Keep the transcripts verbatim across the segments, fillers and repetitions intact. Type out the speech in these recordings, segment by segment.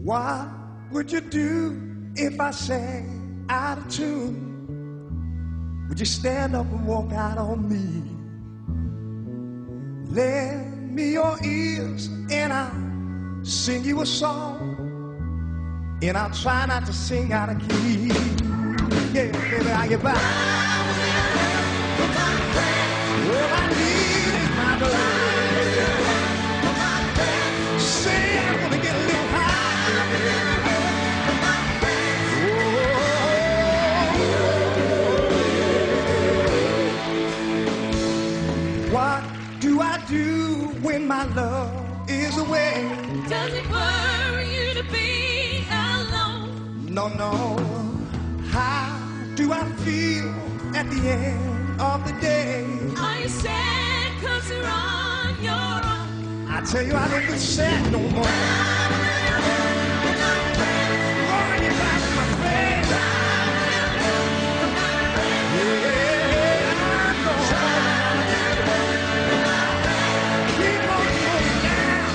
What would you do if I sang out of tune? Would you stand up and walk out on me? Lend me your ears and I'll sing you a song, and I'll try not to sing out of key. Yeah, baby, I get by. All I need is my love. Say I wanna get a little high. What do I do when my love is away? Does it worry you to be alone? No, no. How do I feel at the end of the day? Are you sad cause you're on your own? I tell you, I don't get sad no more. Rolling you back in my face. Yeah, I know. Keep on going down.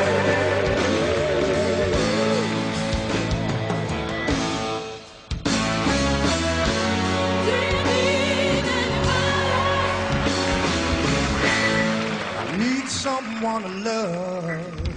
Do you need anybody? I need someone to love.